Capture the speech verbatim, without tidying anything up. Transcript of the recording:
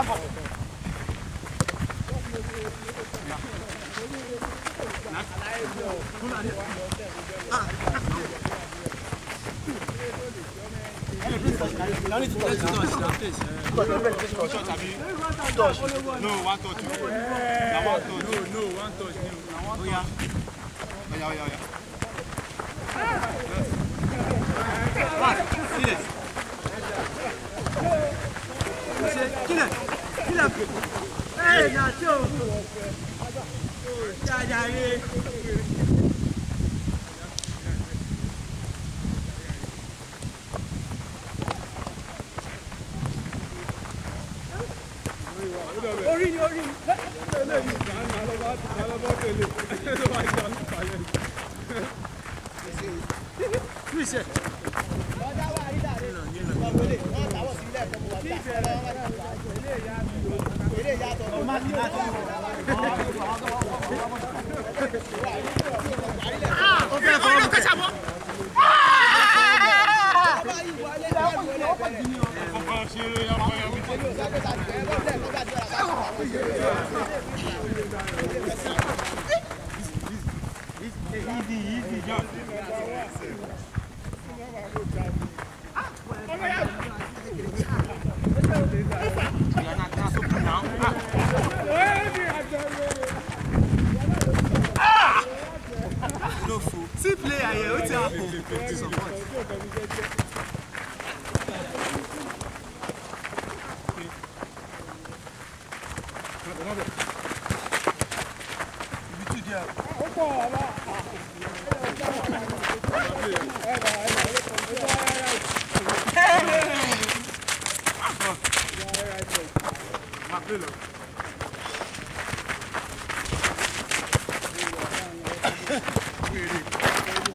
No, need to touch. Touch. Touch. No, one touch. No, one touch. No, no, one touch. Oh yeah. Oh yeah, oh yeah, oh yeah. Kill it. Kill it. Hey, Nacho. Yeah, yeah, yeah. Orin, orin. Luis. Easy, easy, jump. See player here, what's happening? Hey!